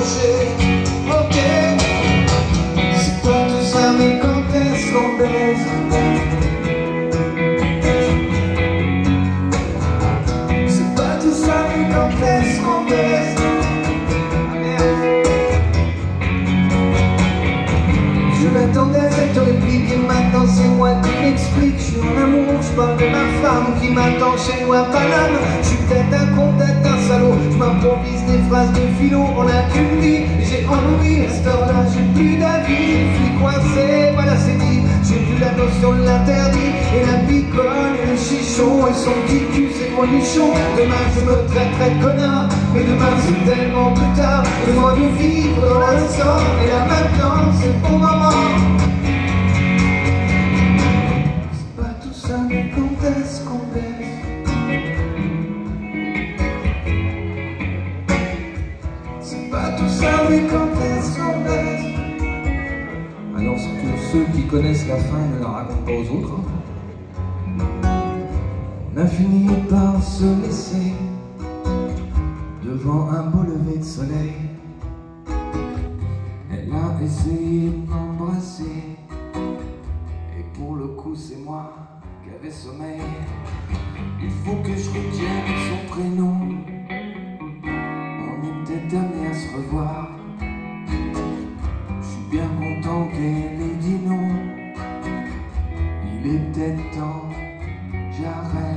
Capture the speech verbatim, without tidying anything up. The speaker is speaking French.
marcher. Ok, c'est pas tout ça, mais quand est-ce qu'on baise? C'est pas tout ça, mais quand est-ce qu'on baise? Je m'attendais cette réplique et maintenant c'est moi qui m'explique. Je suis en amour, je parle de ma femme qui m'attend chez nous à Paname. Je suis peut-être un con, peut-être un salaud, je m'improvise des phrases de philo. On a qu'une vie, j'ai envie, à cette heure-là j'ai plus d'avis. Je suis coincé, voilà c'est dit, j'ai plus la notion de l'interdit. Et la picole et le chichon et son petit cul c'est mon nichon. Demain je me traiterai de connard, mais demain c'est tellement plus tard. Besoin de vivre dans l'instant, et là maintenant c'est le bon moment. C'est pas tout ça, mais quand est-ce qu'on baise? C'est pas tout ça, mais quand est-ce qu'on baise? Alors pour ceux qui connaissent la fin, ne la racontent pas aux autres. On a fini par se laisser devant un beau lever de soleil. Elle a essayé de m'embrasser, et pour le coup c'est moi qui avais sommeil. Il faut que je retienne son prénom, on est peut-être amené à se revoir. Je suis bien content qu'elle ait dit non, il est peut-être temps, j'arrête.